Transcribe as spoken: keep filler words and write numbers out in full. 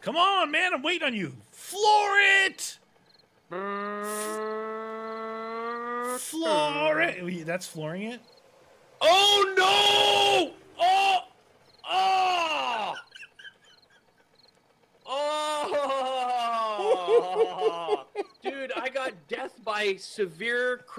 Come on, man. I'm waiting on you. Floor it. Floor it. Wait, that's flooring it? Oh, no! Oh! Oh! Oh! Dude, I got death by severe